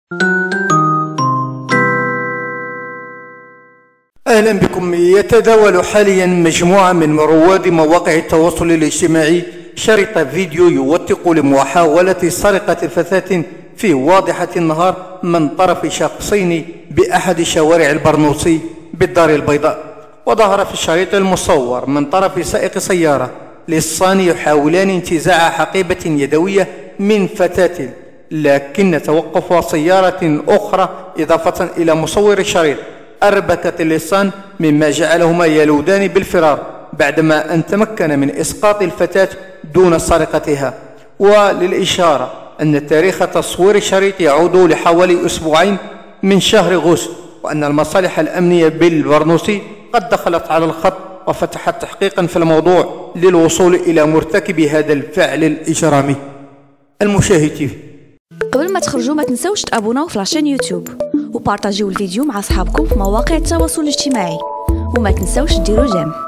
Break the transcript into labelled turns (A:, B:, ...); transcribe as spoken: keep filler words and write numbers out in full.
A: أهلا بكم. يتداول حاليا مجموعة من رواد مواقع التواصل الاجتماعي شريط فيديو يوثق لمحاولة سرقة فتاة في واضحة النهار من طرف شخصين بأحد شوارع البرنوسي بالدار البيضاء. وظهر في الشريط المصور من طرف سائق سيارة لصان يحاولان انتزاع حقيبة يدوية من فتاة، لكن توقف سيارة أخرى إضافة إلى مصور الشريط أربكت اللصان، مما جعلهما يلودان بالفرار بعدما أن تمكن من إسقاط الفتاة دون سرقتها. وللإشارة أن تاريخ تصوير الشريط يعود لحوالي أسبوعين من شهر غوست، وأن المصالح الأمنية بالبرنوسي قد دخلت على الخط وفتحت تحقيقا في الموضوع للوصول إلى مرتكب هذا الفعل الإجرامي. المشاهد تيفي،
B: قبل ما تخرجوا ما تنسوش تابوناو في لاشين يوتيوب وبارطاجيو الفيديو مع أصحابكم في مواقع التواصل الاجتماعي، وما تنسوش ديروا جيم.